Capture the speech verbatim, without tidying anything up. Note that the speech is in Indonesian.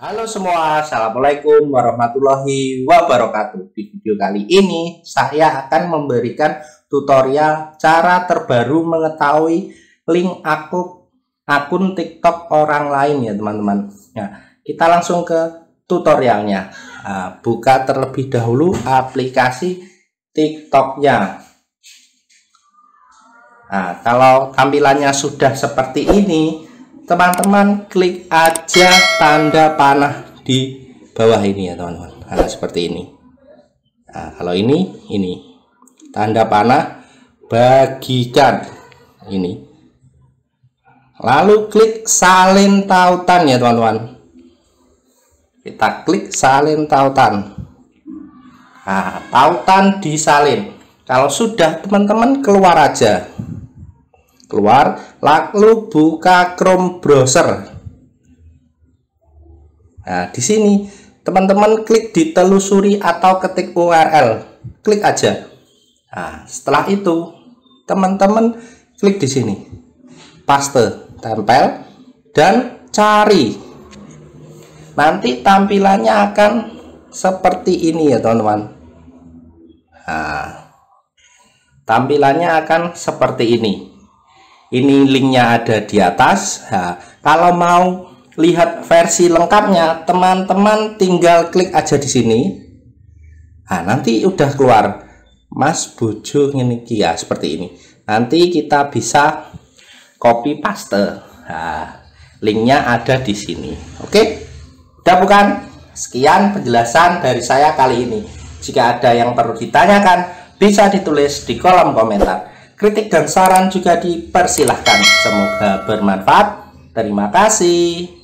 Halo semua, Assalamualaikum warahmatullahi wabarakatuh. Di video kali ini saya akan memberikan tutorial cara terbaru mengetahui link akun akun TikTok orang lain ya teman-teman. Nah, kita langsung ke tutorialnya. Nah, buka terlebih dahulu aplikasi TikToknya. Nah, kalau tampilannya sudah seperti ini, teman-teman klik aja tanda panah di bawah ini ya teman-teman. Nah, seperti ini. Nah, kalau ini ini tanda panah bagikan ini, lalu klik salin tautan ya teman-teman. Kita klik salin tautan. Nah, tautan disalin. Kalau sudah, teman-teman keluar aja, keluar, lalu buka Chrome browser. Nah, di sini teman-teman klik ditelusuri atau ketik U R L, klik aja. Nah, setelah itu teman-teman klik di sini, paste, tempel, dan cari. Nanti tampilannya akan seperti ini ya teman-teman. Nah, tampilannya akan seperti ini. Ini linknya ada di atas. Nah, kalau mau lihat versi lengkapnya, teman-teman tinggal klik aja di sini. Nah, nanti udah keluar Mas Bojo ini ya seperti ini. Nanti kita bisa copy paste. Nah, linknya ada di sini. Oke, udah bukan? Sekian penjelasan dari saya kali ini. Jika ada yang perlu ditanyakan, bisa ditulis di kolom komentar. Kritik dan saran juga dipersilahkan. Semoga bermanfaat. Terima kasih.